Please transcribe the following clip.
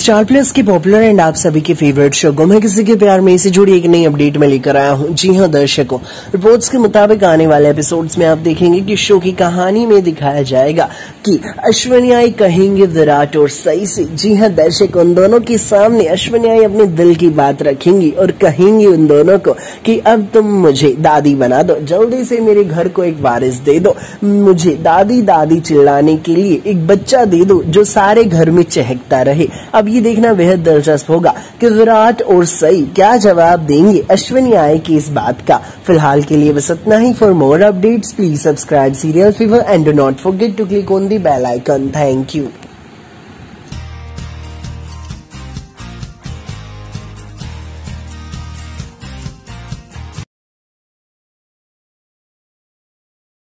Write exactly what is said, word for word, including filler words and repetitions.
Star plus के popular and आप सभी के फेवरेट शो को मैं किसी के प्यार में से जुड़ी एक नई अपडेट में लेकर आया हूं। जी हां दर्शकों, रिपोर्ट्स के मुताबिक आने वाले एपिसोड्स में आप देखेंगे कि शो की कहानी में दिखाया जाएगा कि ऐश्वर्या कहेंगे विराट और सई से। जी हां दर्शकों, उन दोनों के सामने ऐश्वर्या अपने दिल की बात रखेंगी और कहेंगी उन दोनों को कि अब तुम मुझे दादी बना दो, जल्दी से मेरे घर को एक वारिस दे दो, मुझे दादी दादी चिल्लाने के लिए एक बच्चा दे दो जो सारे घर में चहकता रहे। अब ये देखना बेहद दिलचस्प होगा कि विराट और सई क्या जवाब देंगे ऐश्वर्या की इस बात का। फिलहाल के लिए बस इतना ही। For more updates please subscribe serial fever and do not forget to click on the bell icon. Thank you.